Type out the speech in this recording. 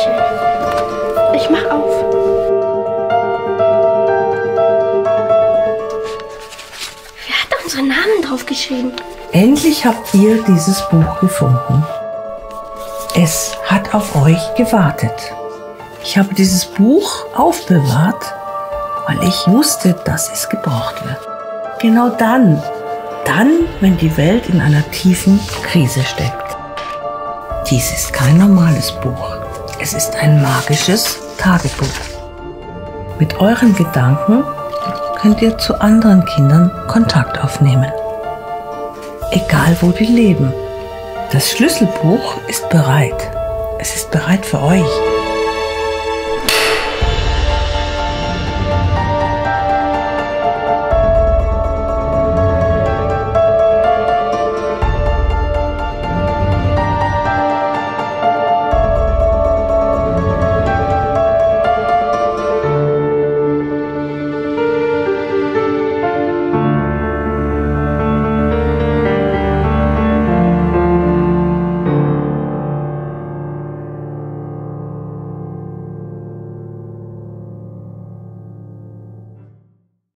schön. Ich mach auf. Wer hat unsere Namen draufgeschrieben? Endlich habt ihr dieses Buch gefunden. Es hat auf euch gewartet. Ich habe dieses Buch aufbewahrt, weil ich wusste, dass es gebraucht wird. Genau dann, wenn die Welt in einer tiefen Krise steckt. Dies ist kein normales Buch. Es ist ein magisches Tagebuch. Mit euren Gedanken könnt ihr zu anderen Kindern Kontakt aufnehmen. Egal wo die leben. Das Schlüsselbuch ist bereit. Es ist bereit für euch.